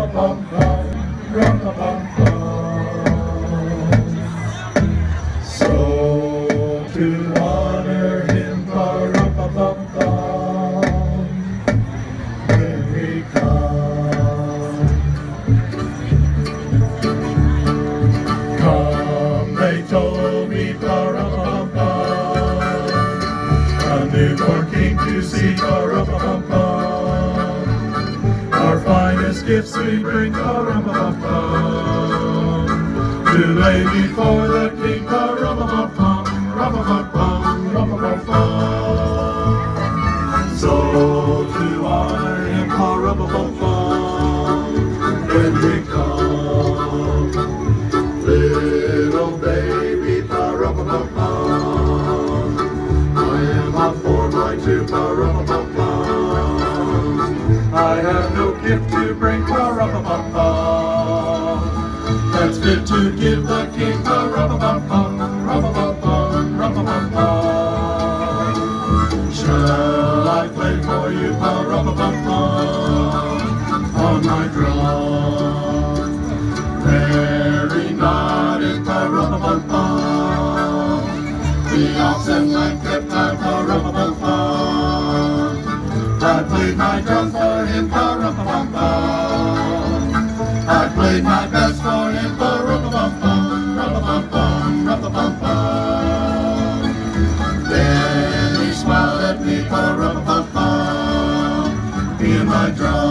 pa-rum-pa-bum-bum, rum-pa-bum-bum. So to honor him, pa-rum-pa-bum-bum, when we come. Come, they told me, pa-rum-pa-bum-bum, a newborn king to see, pa-rum-pa-bum-bum. Our finest gifts we bring, pa-rum-pa-bum-bum, to lay before the king, pa-rum-pa-bum-bum, rum-pa-bum-bum, rum-pa-bum-bum. So to honor him, pa-rum-pa-bum-bum, when we come. Little baby, pa-rum-pa-bum-bum, I am up for my two, pa-rum-pa-bum-bum. I have no gift to bring, pa-rum-pa-bum-bum, that's fit to give the king, pa-rum-pa-bum-bum, rum-pa-bum-bum, rum-pa-bum-bum. Shall I play for you, pa-rum-pa-bum-bum, on my drum? Very naughty, pa-rum-pa-bum-bum, the oxen like that time, pa-rum-pa-bum-bum. I played my drums for him, pa-rum-pa-bum-bum. I played my best for him, pa-rum-pa-bum-bum, rum-pa-bum-bum, rum-pa-bum-bum. Then he smiled at me, pa-rum-pa-bum-bum, me and my drum.